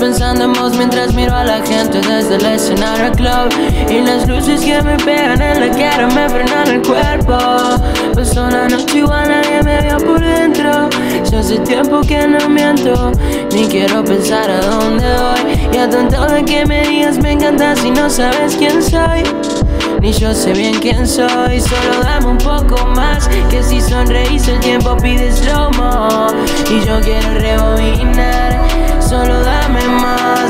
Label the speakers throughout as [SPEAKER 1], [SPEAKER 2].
[SPEAKER 1] pensando en vos mientras miro a la gente desde el escenario club. Y las luces que me pegan en la cara me frenan el cuerpo. Pasó la noche igual nadie me vio por dentro. Ya hace tiempo que no miento, ni quiero pensar a dónde voy. Y a tanto de que me digas me encanta si no sabes quién soy. Ni yo sé bien quién soy, solo dame un poco más. Que si sonreís el tiempo pide slow-mo. Y yo quiero rebobinar, solo dame más,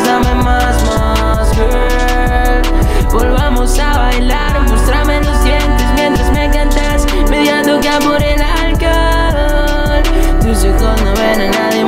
[SPEAKER 1] girl. Volvamos a bailar, muéstrame los dientes mientras me cantas, media toca por el alcohol. Tus ojos no ven a nadie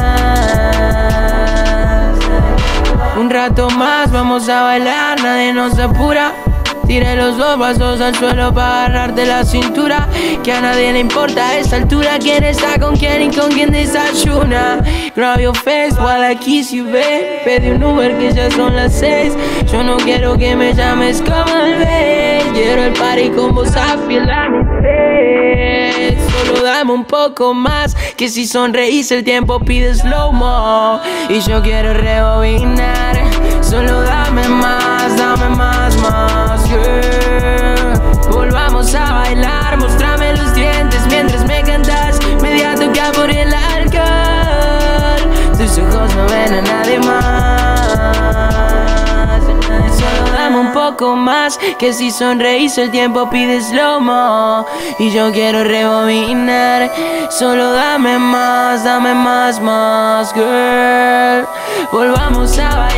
[SPEAKER 1] más. Un rato más vamos a bailar, nadie nos apura. Tire los dos vasos al suelo para agarrarte la cintura. Que a nadie le importa a esta altura quién está con quién y con quién desayuna. Grab your face while I kiss you, babe. Pedí un Uber que ya son las 6. Yo no quiero que me llames como el babe. Quiero el party con vos, I feel like solo dame un poco más. Que si sonreís el tiempo pide slow-mo. Y yo quiero rebobinar, solo dame más, girl. Volvamos a bailar, muéstrame los dientes mientras me cantas, media toca por el alcohol. Tus ojos no ven a nadie más. Solo dame un poco más, que si sonreís el tiempo pide slow-mo. Y yo quiero rebobinar, solo dame más, girl. Volvamos a bailar.